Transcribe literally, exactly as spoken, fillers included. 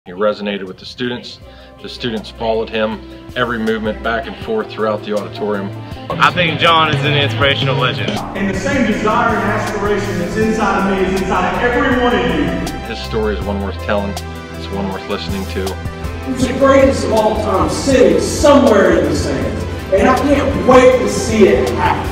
He resonated with the students. The students followed him, every movement back and forth throughout the auditorium. I think John is an inspirational legend. And the same desire and aspiration that's inside of me is inside of every one of you. His story is one worth telling. It's one worth listening to. He's the greatest of all time, sitting somewhere in the sand. And I can't wait to see it happen.